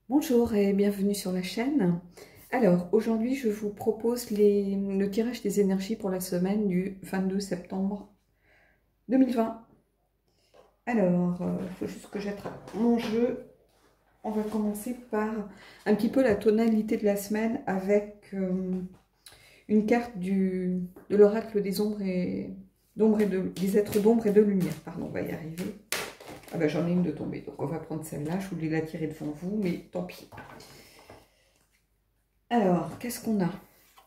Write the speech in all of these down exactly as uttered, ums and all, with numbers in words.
Bonjour et bienvenue sur la chaîne. Alors aujourd'hui je vous propose les, le tirage des énergies pour la semaine du vingt-deux septembre deux mille vingt. Alors il faut juste que j'attrape mon jeu. On va commencer par un petit peu la tonalité de la semaine avec euh, une carte du, de l'oracle des ombres et, d'ombre et de, des êtres d'ombre et de lumière. Pardon, on va y arriver. Ah ben j'en ai une de tombée, donc on va prendre celle-là. Je voulais la tirer devant vous, mais tant pis. Alors, qu'est-ce qu'on a?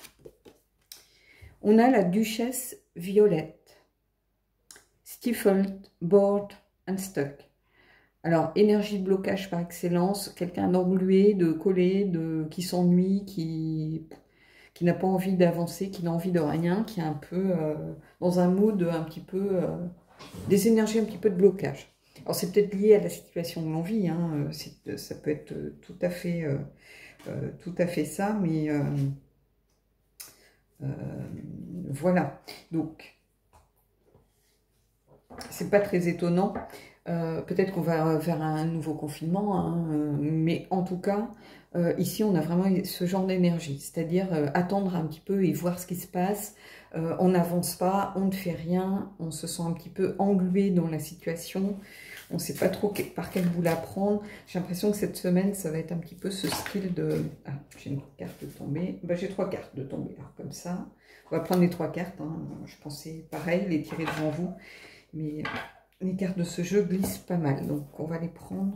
On a la duchesse Violette. Stifled, bored and stuck. Alors, énergie de blocage par excellence, quelqu'un d'englué, de collé, de, qui s'ennuie, qui, qui n'a pas envie d'avancer, qui n'a envie de rien, qui est un peu euh, dans un mood un petit peu, euh, des énergies un petit peu de blocage. Alors, c'est peut-être lié à la situation où l'on vit, hein, ça peut être tout à fait, euh, euh, tout à fait ça, mais... Euh, Euh, voilà, donc c'est pas très étonnant. Euh, peut-être qu'on va vers un nouveau confinement, hein, euh, mais en tout cas, euh, ici on a vraiment ce genre d'énergie, c'est-à-dire euh, attendre un petit peu et voir ce qui se passe. Euh, on n'avance pas, on ne fait rien, on se sent un petit peu englué dans la situation. On ne sait pas trop par quel bout la prendre. J'ai l'impression que cette semaine, ça va être un petit peu ce style de... Ah, j'ai une carte de tomber. Ben, j'ai trois cartes de tomber, alors comme ça. On va prendre les trois cartes. Hein. Je pensais pareil, les tirer devant vous. Mais les cartes de ce jeu glissent pas mal. Donc, on va les prendre.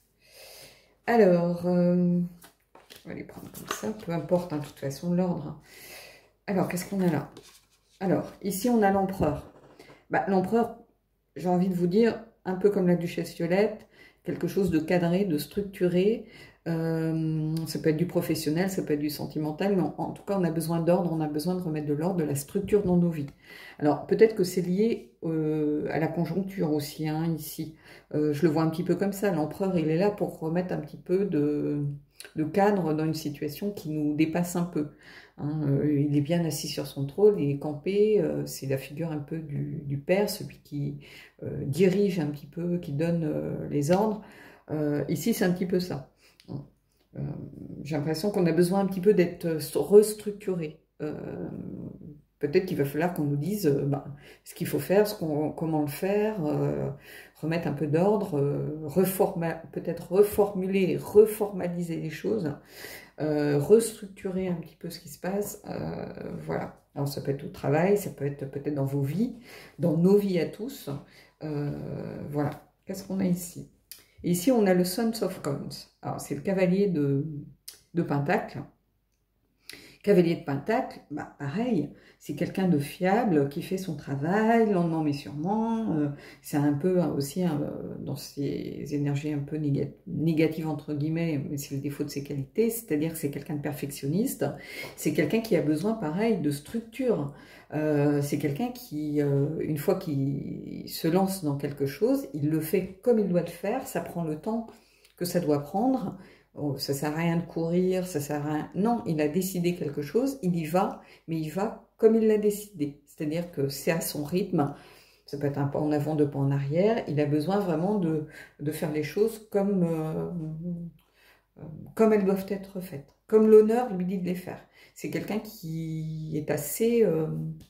Alors, euh, on va les prendre comme ça. Peu importe, hein, de toute façon, l'ordre. Alors, qu'est-ce qu'on a là? Alors, ici, on a l'empereur. Bah, l'empereur, j'ai envie de vous dire... un peu comme la duchesse Violette, quelque chose de cadré, de structuré. Euh, ça peut être du professionnel, ça peut être du sentimental, mais en, en tout cas, on a besoin d'ordre, on a besoin de remettre de l'ordre, de la structure dans nos vies. Alors, peut-être que c'est lié euh, à la conjoncture aussi, hein, ici. Euh, je le vois un petit peu comme ça. L'empereur, il est là pour remettre un petit peu de, de cadre dans une situation qui nous dépasse un peu. Hein, euh, il est bien assis sur son trône, il est campé, euh, c'est la figure un peu du, du père, celui qui euh, dirige un petit peu, qui donne euh, les ordres. Euh, ici, c'est un petit peu ça. Euh, J'ai l'impression qu'on a besoin un petit peu d'être restructuré. Euh, Peut-être qu'il va falloir qu'on nous dise euh, bah, ce qu'il faut faire, ce qu'on, comment le faire, euh, remettre un peu d'ordre, euh, peut-être reformuler, reformaliser les choses. Euh, restructurer un petit peu ce qui se passe, euh, voilà. Alors ça peut être au travail, ça peut être peut-être dans vos vies, dans nos vies à tous, euh, voilà. Qu'est-ce qu'on a ici? Et ici on a le Sons of Coins, alors c'est le cavalier de, de Pentacle. Cavalier de Pentacle, bah pareil, c'est quelqu'un de fiable qui fait son travail lentement mais sûrement. Euh, c'est un peu aussi euh, dans ses énergies un peu négat négatives entre guillemets, mais c'est le défaut de ses qualités, c'est-à-dire que c'est quelqu'un de perfectionniste. C'est quelqu'un qui a besoin pareil de structure. Euh, c'est quelqu'un qui, euh, une fois qu'il se lance dans quelque chose, il le fait comme il doit le faire, ça prend le temps que ça doit prendre. Oh, ça sert à rien de courir, ça sert à rien. Non, il a décidé quelque chose, il y va, mais il va comme il l'a décidé. C'est-à-dire que c'est à son rythme, ça peut être un pas en avant, deux pas en arrière. Il a besoin vraiment de, de faire les choses comme, euh, comme elles doivent être faites, comme l'honneur lui dit de les faire. C'est quelqu'un qui est assez euh,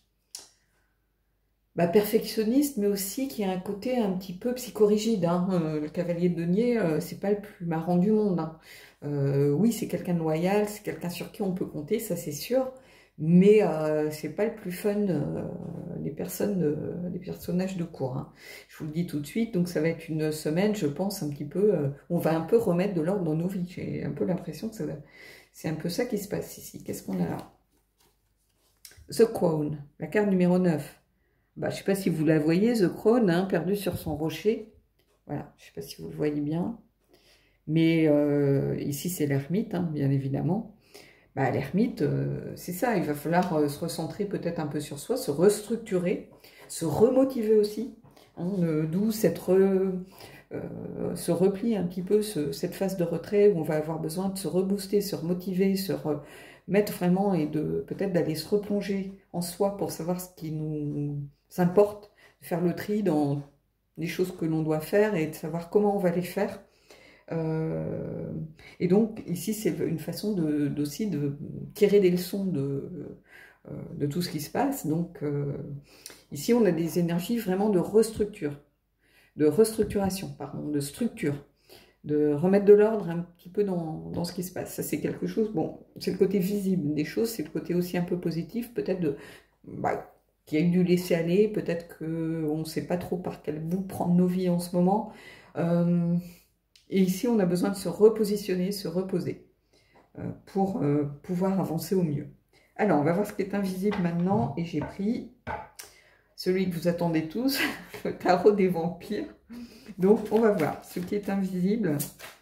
bah, perfectionniste, mais aussi qui a un côté un petit peu psychorigide. Hein. Euh, le cavalier de denier, euh, c'est pas le plus marrant du monde. Hein. Euh, oui, c'est quelqu'un de loyal, c'est quelqu'un sur qui on peut compter, ça c'est sûr, mais euh, c'est pas le plus fun euh, des personnes, euh, des personnages de cour. Hein. Je vous le dis tout de suite, donc ça va être une semaine, je pense, un petit peu, euh, on va un peu remettre de l'ordre dans nos vies. J'ai un peu l'impression que c'est un peu ça qui se passe ici. Qu'est-ce qu'on a là? The Crown, la carte numéro neuf. Bah, je ne sais pas si vous la voyez, The Crown, hein, perdu sur son rocher. Voilà, je ne sais pas si vous le voyez bien. Mais euh, ici, c'est l'ermite, hein, bien évidemment. Bah, l'ermite, euh, c'est ça, il va falloir euh, se recentrer peut-être un peu sur soi, se restructurer, se remotiver aussi. Hein, euh, D'où cette re, euh, ce repli un petit peu, ce, cette phase de retrait où on va avoir besoin de se rebooster, se remotiver, se remettre vraiment et de peut-être d'aller se replonger en soi pour savoir ce qui nous importe, de faire le tri dans les choses que l'on doit faire et de savoir comment on va les faire. Euh, Et donc, ici, c'est une façon de, d'aussi de tirer des leçons de, euh, de tout ce qui se passe. Donc, euh, ici, on a des énergies vraiment de restructure, de restructuration, pardon, de structure, de remettre de l'ordre un petit peu dans, dans ce qui se passe. Ça, c'est quelque chose, bon, c'est le côté visible des choses, c'est le côté aussi un peu positif, peut-être de, bah, qu'il y a eu du laisser-aller, peut-être qu'on ne sait pas trop par quel bout prendre nos vies en ce moment. Euh, et ici, on a besoin de se repositionner, se reposer, euh, pour euh, pouvoir avancer au mieux. Alors, on va voir ce qui est invisible maintenant, et j'ai pris celui que vous attendez tous, le tarot des vampires. Donc, on va voir ce qui est invisible.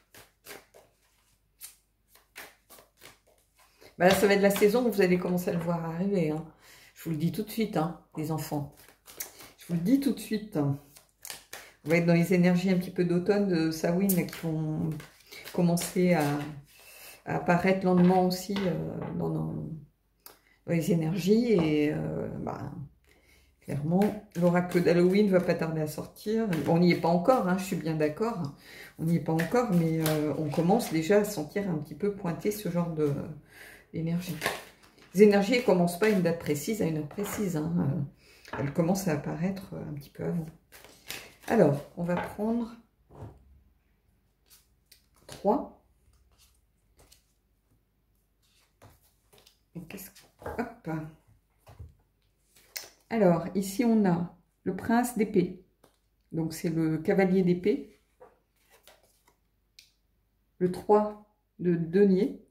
Bah là, ça va être la saison où vous allez commencer à le voir arriver. Hein. Je vous le dis tout de suite, hein, les enfants. Je vous le dis tout de suite. On va être dans les énergies un petit peu d'automne de Samhain qui vont commencer à, à apparaître lentement aussi euh, dans, dans, dans les énergies. Et euh, bah, clairement, l'oracle d'Halloween ne va pas tarder à sortir. On n'y est pas encore, hein, je suis bien d'accord. On n'y est pas encore, mais euh, on commence déjà à sentir un petit peu pointer ce genre de d'énergie. Les énergies ne commencent pas à une date précise, à une heure précise. Hein. Elles commencent à apparaître un petit peu avant. Alors, on va prendre trois. Hop. Alors, ici, on a le prince d'épée. Donc, c'est le cavalier d'épée. Le trois de denier.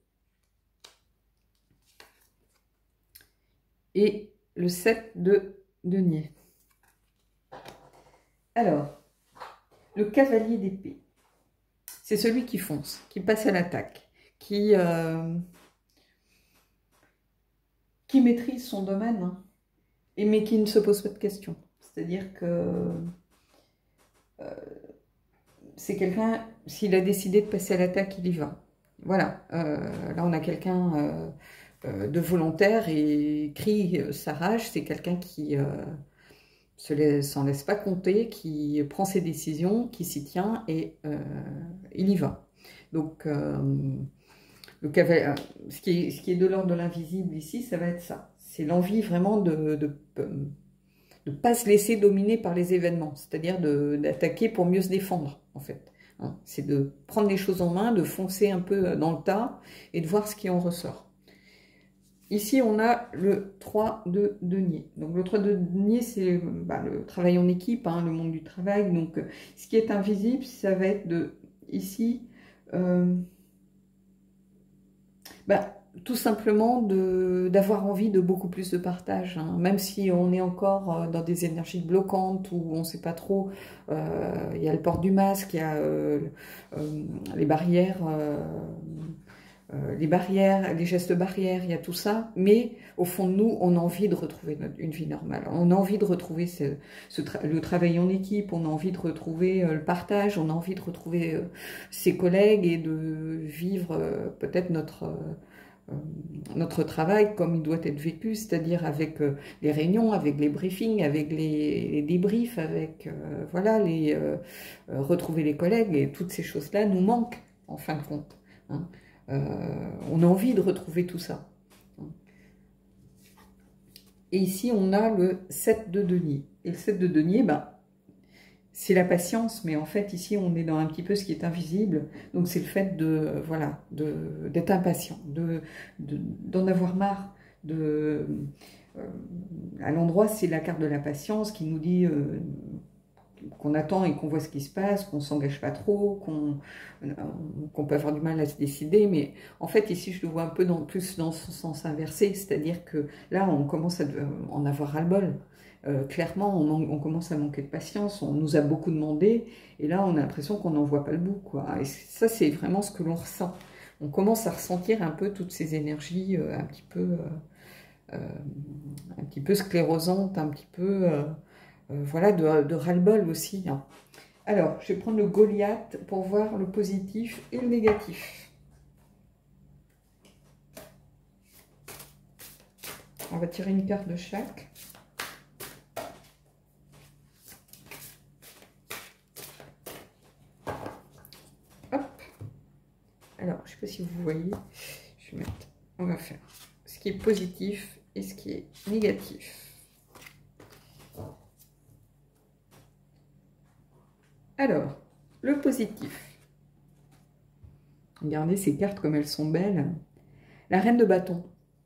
Et le sept de denier. Alors, le cavalier d'épée, c'est celui qui fonce, qui passe à l'attaque, qui, euh, qui maîtrise son domaine, hein, et, mais qui ne se pose pas de questions. C'est-à-dire que euh, c'est quelqu'un, s'il a décidé de passer à l'attaque, il y va. Voilà, euh, là on a quelqu'un euh, euh, de volontaire et crie sa rage, c'est quelqu'un qui... Euh, s'en laisse, laisse pas compter, qui prend ses décisions, qui s'y tient et euh, il y va. Donc, euh, le cavalier, ce, qui est, ce qui est de l'ordre de l'invisible ici, ça va être ça. C'est l'envie vraiment de ne pas se laisser dominer par les événements, c'est-à-dire d'attaquer pour mieux se défendre, en fait. Hein, c'est de prendre les choses en main, de foncer un peu dans le tas et de voir ce qui en ressort. Ici, on a le trois de denier. Donc, le trois de denier, c'est bah, le travail en équipe, hein, le monde du travail. Donc, ce qui est invisible, ça va être de, ici, euh, bah, tout simplement d'avoir envie de beaucoup plus de partage. Hein. Même si on est encore dans des énergies bloquantes, où on ne sait pas trop, euh, il y a le port du masque, il y a euh, euh, les barrières... Euh, Euh, les barrières, les gestes barrières, il y a tout ça, mais au fond de nous, on a envie de retrouver notre, une vie normale. On a envie de retrouver ce, ce tra le travail en équipe, on a envie de retrouver euh, le partage, on a envie de retrouver euh, ses collègues et de vivre euh, peut-être notre, euh, notre travail comme il doit être vécu, c'est-à-dire avec euh, les réunions, avec les briefings, avec les, les débriefs, avec euh, voilà, les, euh, euh, retrouver les collègues, et toutes ces choses-là nous manquent en fin de compte. Hein. Euh, on a envie de retrouver tout ça. Et ici, on a le sept de denier. Et le sept de denier, ben, c'est la patience, mais en fait, ici, on est dans un petit peu ce qui est invisible. Donc, c'est le fait de, voilà, d'être impatient, de, d'en de, avoir marre. De, euh, à l'endroit, c'est la carte de la patience qui nous dit... Euh, qu'on attend et qu'on voit ce qui se passe, qu'on ne s'engage pas trop, qu'on qu'on peut avoir du mal à se décider. Mais en fait, ici, je le vois un peu dans, plus dans ce sens inversé, c'est-à-dire que là, on commence à en avoir ras-le-bol. Euh, clairement, on, on commence à manquer de patience, on nous a beaucoup demandé, et là, on a l'impression qu'on n'en voit pas le bout, quoi. Et ça, c'est vraiment ce que l'on ressent. On commence à ressentir un peu toutes ces énergies euh, un petit peu... Euh, euh, un petit peu sclérosantes, un petit peu... Euh, Euh, voilà, de, de ras-le-bol aussi. Hein. Alors, je vais prendre le Goliath pour voir le positif et le négatif. On va tirer une carte de chaque. Hop. Alors, je ne sais pas si vous voyez. Je vais mettre, on va faire ce qui est positif et ce qui est négatif. Alors, le positif. Regardez ces cartes comme elles sont belles. La reine de bâton.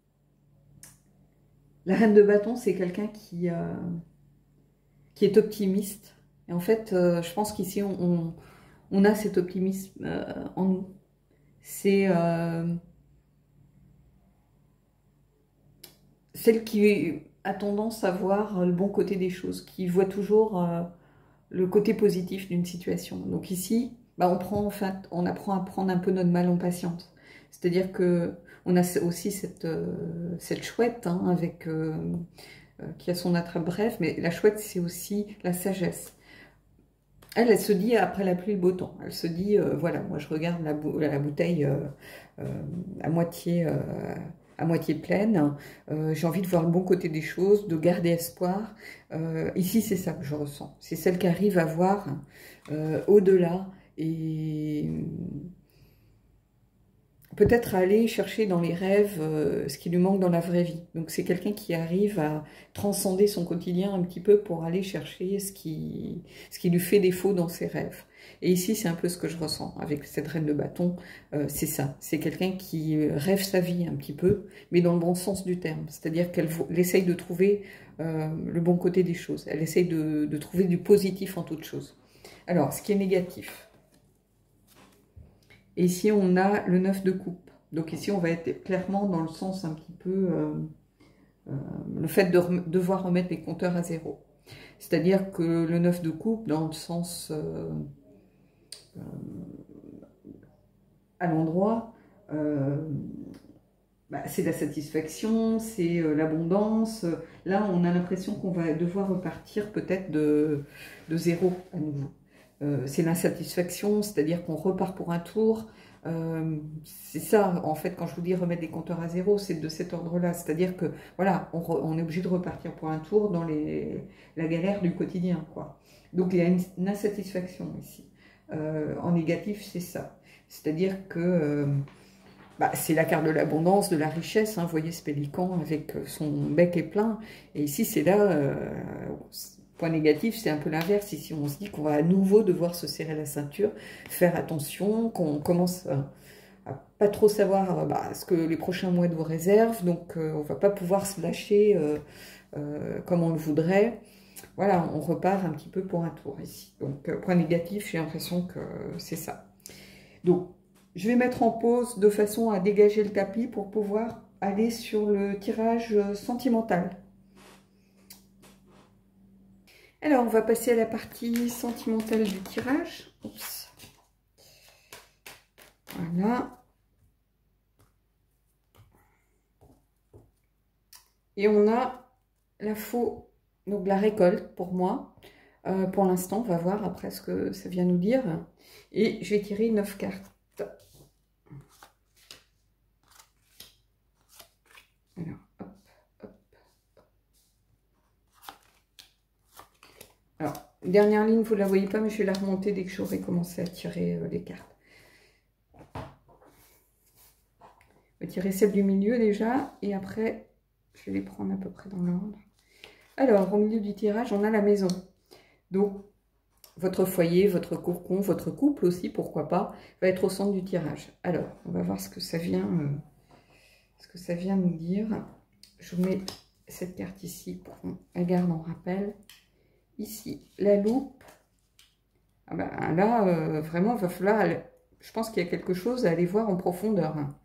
La reine de bâton, c'est quelqu'un qui, euh, qui est optimiste. Et en fait, euh, je pense qu'ici, on, on, on a cet optimisme euh, en nous. C'est euh, celle qui a tendance à voir le bon côté des choses, qui voit toujours euh, le côté positif d'une situation. Donc ici, bah, on, prend, en fait, on apprend à prendre un peu notre mal en patience. C'est-à-dire que on a aussi cette, euh, cette chouette hein, avec, euh, euh, qui a son attrape bref, mais la chouette, c'est aussi la sagesse. Elle, elle se dit après la pluie, le beau temps. Elle se dit, euh, voilà, moi je regarde la, bou la bouteille euh, euh, à, moitié, euh, à moitié pleine. Euh, J'ai envie de voir le bon côté des choses, de garder espoir. Euh, ici, c'est ça que je ressens. C'est celle qui arrive à voir euh, au-delà et peut-être aller chercher dans les rêves euh, ce qui lui manque dans la vraie vie. Donc c'est quelqu'un qui arrive à transcender son quotidien un petit peu pour aller chercher ce qui, ce qui lui fait défaut dans ses rêves. Et ici, c'est un peu ce que je ressens avec cette reine de bâton. Euh, c'est ça, c'est quelqu'un qui rêve sa vie un petit peu, mais dans le bon sens du terme. C'est-à-dire qu'elle essaye de trouver euh, le bon côté des choses. Elle essaye de, de trouver du positif en toute chose. Alors, ce qui est négatif. Et ici, on a le neuf de coupe. Donc ici, on va être clairement dans le sens un petit peu... Euh, euh, le fait de rem devoir remettre les compteurs à zéro. C'est-à-dire que le neuf de coupe, dans le sens... Euh, euh, à l'endroit, euh, bah, c'est la satisfaction, c'est euh, l'abondance. Là, on a l'impression qu'on va devoir repartir peut-être de, de zéro à nouveau. Euh, c'est l'insatisfaction, c'est-à-dire qu'on repart pour un tour. Euh, c'est ça, en fait, quand je vous dis remettre les compteurs à zéro, c'est de cet ordre-là. C'est-à-dire que, voilà, on, re, on est obligé de repartir pour un tour dans les, la galère du quotidien, quoi. Donc, il y a une, une insatisfaction ici. Euh, en négatif, c'est ça. C'est-à-dire que euh, bah, c'est la carte de l'abondance, de la richesse. Hein, vous voyez ce pélican avec son bec est plein. Et ici, c'est là... Euh, point négatif, c'est un peu l'inverse. Ici, on se dit qu'on va à nouveau devoir se serrer la ceinture, faire attention, qu'on commence à, à pas trop savoir bah, ce que les prochains mois nous réservent. Donc, euh, on va pas pouvoir se lâcher euh, euh, comme on le voudrait. Voilà, on repart un petit peu pour un tour ici. Donc, euh, point négatif, j'ai l'impression que c'est ça. Donc, je vais mettre en pause de façon à dégager le tapis pour pouvoir aller sur le tirage sentimental. Alors, on va passer à la partie sentimentale du tirage. Oups. Voilà. Et on a la faux, donc la récolte pour moi. Euh, pour l'instant, on va voir après ce que ça vient nous dire. Et je vais tirer neuf cartes. Alors, hop, hop. Alors, dernière ligne, vous ne la voyez pas, mais je vais la remonter dès que j'aurai commencé à tirer euh, les cartes. Je vais tirer celle du milieu déjà, et après, je vais les prendre à peu près dans l'ordre. Alors, au milieu du tirage, on a la maison. Donc, votre foyer, votre cocon, votre couple aussi, pourquoi pas, va être au centre du tirage. Alors, on va voir ce que ça vient, euh, ce que ça vient nous dire. Je vous mets cette carte ici pour qu'on la garde en rappel. Ici, la loupe. Ah ben, là, euh, vraiment, il va falloir... Aller... Je pense qu'il y a quelque chose à aller voir en profondeur. Hein.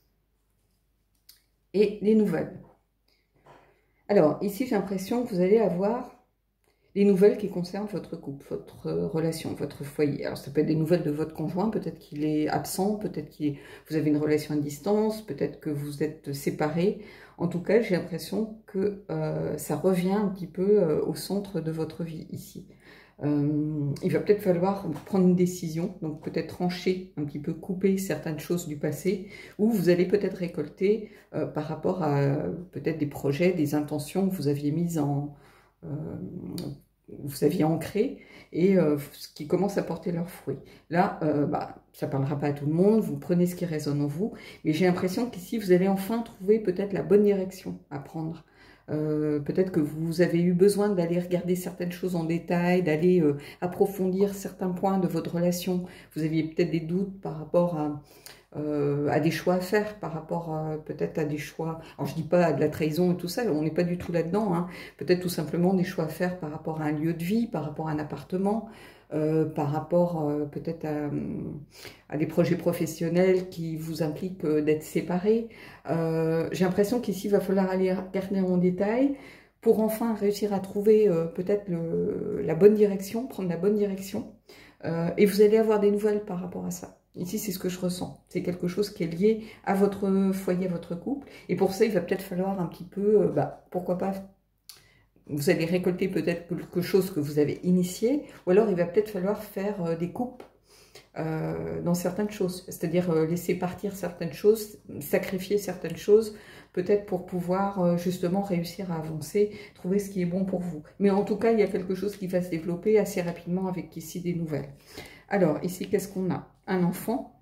Et les nouvelles. Alors, ici, j'ai l'impression que vous allez avoir des nouvelles qui concernent votre couple, votre relation, votre foyer. Alors, ça peut être des nouvelles de votre conjoint, peut-être qu'il est absent, peut-être que vous avez une relation à distance, peut-être que vous êtes séparés. En tout cas, j'ai l'impression que euh, ça revient un petit peu euh, au centre de votre vie ici. Euh, il va peut-être falloir prendre une décision, donc peut-être trancher, un petit peu couper certaines choses du passé, ou vous allez peut-être récolter euh, par rapport à peut-être des projets, des intentions que vous aviez mises en... Euh, vous aviez ancré et euh, qui commencent à porter leurs fruits. Là, euh, bah, ça ne parlera pas à tout le monde, vous prenez ce qui résonne en vous, mais j'ai l'impression qu'ici, vous allez enfin trouver peut-être la bonne direction à prendre. Euh, peut-être que vous avez eu besoin d'aller regarder certaines choses en détail, d'aller euh, approfondir certains points de votre relation. Vous aviez peut-être des doutes par rapport à... Euh, à des choix à faire par rapport peut-être à des choix, alors je dis pas à de la trahison et tout ça, on n'est pas du tout là-dedans, hein. Peut-être tout simplement des choix à faire par rapport à un lieu de vie, par rapport à un appartement, euh, par rapport euh, peut-être à, à des projets professionnels qui vous impliquent euh, d'être séparés. Euh, j'ai l'impression qu'ici il va falloir aller regarder en détail pour enfin réussir à trouver euh, peut-être la bonne direction, prendre la bonne direction, euh, et vous allez avoir des nouvelles par rapport à ça. Ici, c'est ce que je ressens. C'est quelque chose qui est lié à votre foyer, à votre couple. Et pour ça, il va peut-être falloir un petit peu, euh, bah, pourquoi pas, vous allez récolter peut-être quelque chose que vous avez initié, ou alors il va peut-être falloir faire euh, des coupes euh, dans certaines choses. C'est-à-dire euh, laisser partir certaines choses, sacrifier certaines choses, peut-être pour pouvoir euh, justement réussir à avancer, trouver ce qui est bon pour vous. Mais en tout cas, il y a quelque chose qui va se développer assez rapidement avec ici des nouvelles. Alors, ici, qu'est-ce qu'on a? Un enfant.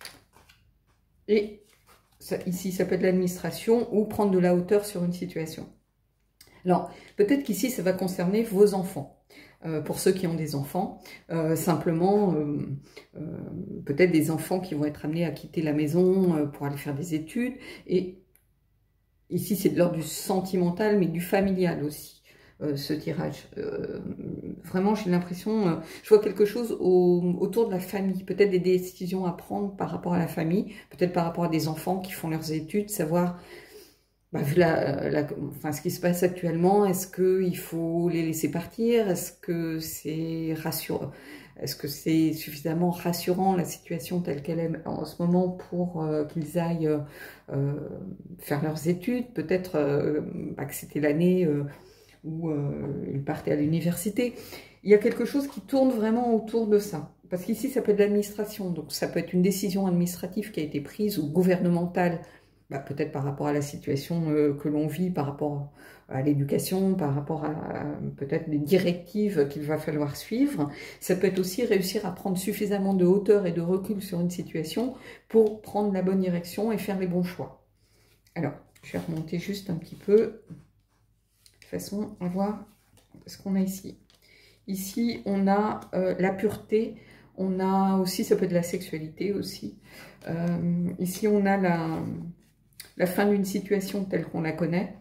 Et ça, ici, ça peut être l'administration ou prendre de la hauteur sur une situation. Alors, peut-être qu'ici, ça va concerner vos enfants. Euh, pour ceux qui ont des enfants, euh, simplement, euh, euh, peut-être des enfants qui vont être amenés à quitter la maison euh, pour aller faire des études. Et ici, c'est de l'ordre du sentimental, mais du familial aussi. Euh, ce tirage. Euh, vraiment, j'ai l'impression, euh, je vois quelque chose au, autour de la famille, peut-être des décisions à prendre par rapport à la famille, peut-être par rapport à des enfants qui font leurs études, savoir, bah, vu la, la, enfin, ce qui se passe actuellement, est-ce qu'il faut les laisser partir, est-ce que c'est rassurant, est-ce que c'est suffisamment rassurant la situation telle qu'elle est en ce moment pour euh, qu'ils aillent euh, faire leurs études, peut-être euh, bah, que c'était l'année... Euh, où euh, ils partaient à l'université. Il y a quelque chose qui tourne vraiment autour de ça. Parce qu'ici, ça peut être l'administration, donc ça peut être une décision administrative qui a été prise ou gouvernementale, bah, peut-être par rapport à la situation euh, que l'on vit, par rapport à l'éducation, par rapport à, à peut-être des directives qu'il va falloir suivre. Ça peut être aussi réussir à prendre suffisamment de hauteur et de recul sur une situation pour prendre la bonne direction et faire les bons choix. Alors, je vais remonter juste un petit peu... De toute façon, on va voir ce qu'on a ici. Ici, on a euh, la pureté, on a aussi, ça peut être la sexualité aussi. Euh, ici, on a la, la fin d'une situation telle qu'on la connaît.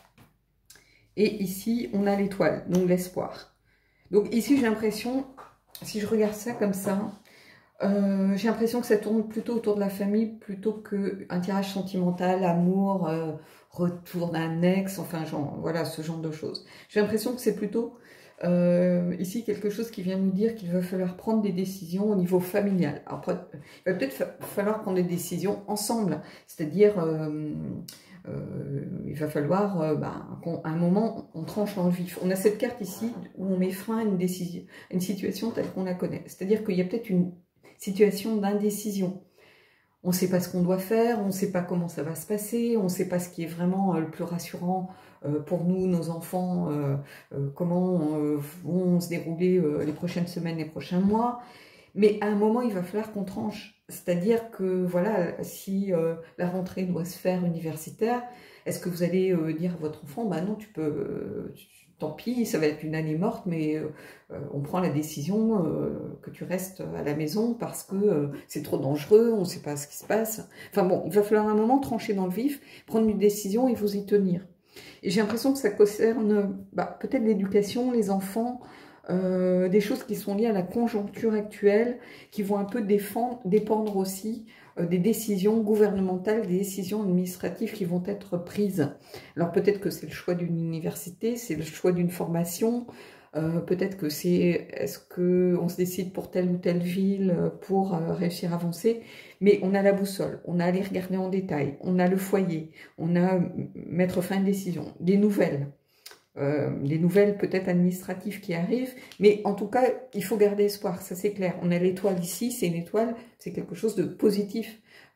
Et ici, on a l'étoile, donc l'espoir. Donc ici, j'ai l'impression, si je regarde ça comme ça, euh, j'ai l'impression que ça tourne plutôt autour de la famille, plutôt qu'un tirage sentimental, amour... Euh, retour d'un ex, enfin, genre, voilà, ce genre de choses. J'ai l'impression que c'est plutôt, euh, ici, quelque chose qui vient nous dire qu'il va falloir prendre des décisions au niveau familial. Après, il va peut-être fa falloir prendre des décisions ensemble, c'est-à-dire, euh, euh, il va falloir, euh, bah, qu'à un moment, on tranche dans le vif. On a cette carte ici, où on met fin à une décision, à une situation telle qu'on la connaît. C'est-à-dire qu'il y a peut-être une situation d'indécision. On ne sait pas ce qu'on doit faire, on ne sait pas comment ça va se passer, on ne sait pas ce qui est vraiment euh, le plus rassurant euh, pour nous, nos enfants, euh, euh, comment euh, vont se dérouler euh, les prochaines semaines, les prochains mois. Mais à un moment, il va falloir qu'on tranche. C'est-à-dire que, voilà, si euh, la rentrée doit se faire universitaire, est-ce que vous allez euh, dire à votre enfant, bah non, tu peux... Euh, tant pis, ça va être une année morte, mais euh, on prend la décision euh, que tu restes à la maison parce que euh, c'est trop dangereux, on ne sait pas ce qui se passe. Enfin bon, il va falloir un moment trancher dans le vif, prendre une décision et vous y tenir. Et j'ai l'impression que ça concerne bah, peut-être l'éducation, les enfants, euh, des choses qui sont liées à la conjoncture actuelle, qui vont un peu défendre, dépendre aussi euh, des décisions gouvernementales, des décisions administratives qui vont être prises. Alors peut-être que c'est le choix d'une université, c'est le choix d'une formation, euh, peut-être que c'est est-ce qu'on se décide pour telle ou telle ville pour euh, réussir à avancer, mais on a la boussole, on a à aller regarder en détail, on a le foyer, on a mettre fin à une décision, des nouvelles. Euh, des nouvelles peut-être administratives qui arrivent, mais en tout cas, il faut garder espoir, ça c'est clair. On a l'étoile ici, c'est une étoile, c'est quelque chose de positif.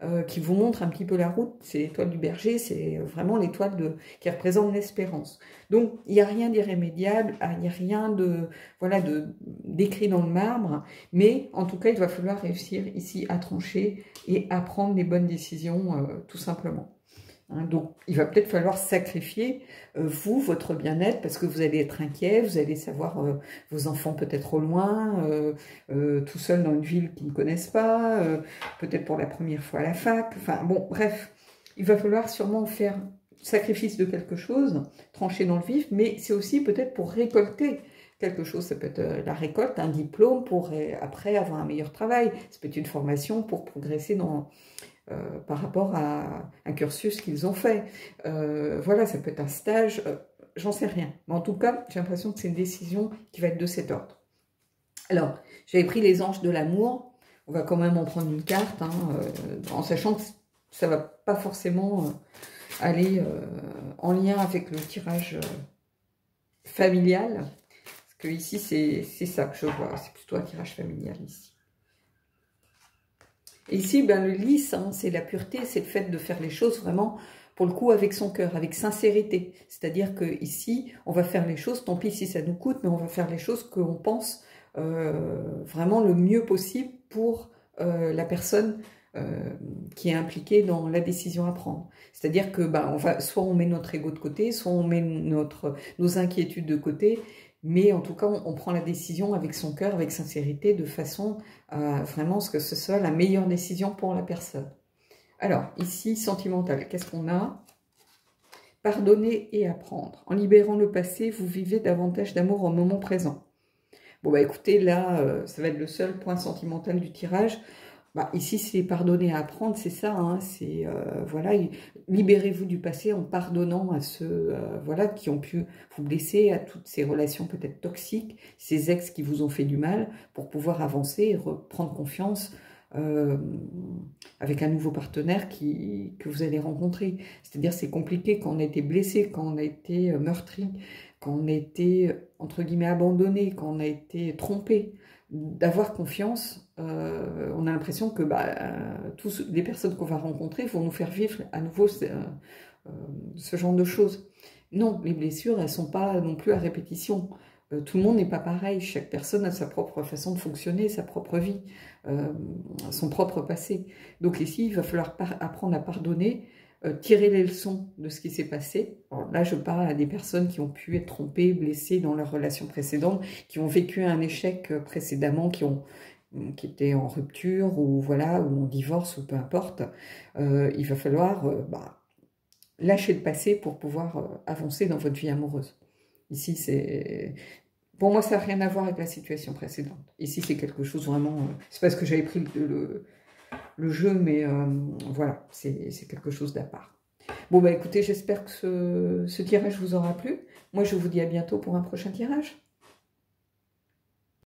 euh, qui vous montre un petit peu la route. C'est l'étoile du berger, c'est vraiment l'étoile de, qui représente l'espérance. Donc, il n'y a rien d'irrémédiable, il n'y a rien de, voilà, de, d'écrit dans le marbre, mais en tout cas, il va falloir réussir ici à trancher et à prendre les bonnes décisions, euh, tout simplement. Hein, donc, il va peut-être falloir sacrifier, euh, vous, votre bien-être, parce que vous allez être inquiet, vous allez savoir euh, vos enfants peut-être au loin, euh, euh, tout seul dans une ville qu'ils ne connaissent pas, euh, peut-être pour la première fois à la fac. Enfin, bon, bref, il va falloir sûrement faire sacrifice de quelque chose, trancher dans le vif, mais c'est aussi peut-être pour récolter quelque chose. Ça peut être euh, la récolte, un diplôme pour euh, après avoir un meilleur travail. Ça peut être une formation pour progresser dans... Euh, par rapport à un cursus qu'ils ont fait. Euh, voilà, ça peut être un stage, euh, j'en sais rien. Mais en tout cas, j'ai l'impression que c'est une décision qui va être de cet ordre. Alors, j'avais pris les anges de l'amour. On va quand même en prendre une carte, hein, euh, en sachant que ça ne va pas forcément euh, aller euh, en lien avec le tirage euh, familial. Parce que ici, c'est ça que je vois. C'est plutôt un tirage familial ici. Et ici, ben, le lys, hein, c'est la pureté, c'est le fait de faire les choses vraiment, pour le coup, avec son cœur, avec sincérité. C'est-à-dire que ici, on va faire les choses, tant pis si ça nous coûte, mais on va faire les choses qu'on pense euh, vraiment le mieux possible pour euh, la personne euh, qui est impliquée dans la décision à prendre. C'est-à-dire que ben, on va, soit on met notre ego de côté, soit on met notre, nos inquiétudes de côté, mais en tout cas, on, on prend la décision avec son cœur, avec sincérité, de façon à vraiment ce que ce soit la meilleure décision pour la personne. Alors, ici, sentimental, qu'est-ce qu'on a? Pardonner et apprendre. En libérant le passé, vous vivez davantage d'amour au moment présent. Bon, bah écoutez, là, euh, ça va être le seul point sentimental du tirage. Bah, ici, c'est pardonner et apprendre, c'est ça, hein, c'est, euh, voilà, libérez-vous du passé en pardonnant à ceux, euh, voilà, qui ont pu vous blesser, à toutes ces relations peut-être toxiques, ces ex qui vous ont fait du mal, pour pouvoir avancer et reprendre confiance euh, avec un nouveau partenaire qui, que vous allez rencontrer. C'est-à-dire, c'est compliqué quand on a été blessé, quand on a été meurtri, quand on a été, entre guillemets, abandonné, quand on a été trompé, d'avoir confiance, euh, on a l'impression que bah, euh, tous les personnes qu'on va rencontrer vont nous faire vivre à nouveau ce, euh, ce genre de choses. Non, les blessures, elles ne sont pas non plus à répétition. Euh, tout le monde n'est pas pareil. Chaque personne a sa propre façon de fonctionner, sa propre vie, euh, son propre passé. Donc ici, il va falloir apprendre à pardonner, euh, tirer les leçons de ce qui s'est passé. Alors là, je parle à des personnes qui ont pu être trompées, blessées dans leur relation précédente, qui ont vécu un échec précédemment, qui ont qui étaient en rupture ou voilà ou en divorce ou peu importe. Euh, il va falloir euh, bah, lâcher le passé pour pouvoir euh, avancer dans votre vie amoureuse. Ici, c'est... Pour moi, ça n'a rien à voir avec la situation précédente. Ici, c'est quelque chose vraiment... Euh... C'est parce que j'avais pris le, le, le jeu, mais euh, voilà, c'est quelque chose d'à part. Bon, bah écoutez, j'espère que ce, ce tirage vous aura plu. Moi, je vous dis à bientôt pour un prochain tirage.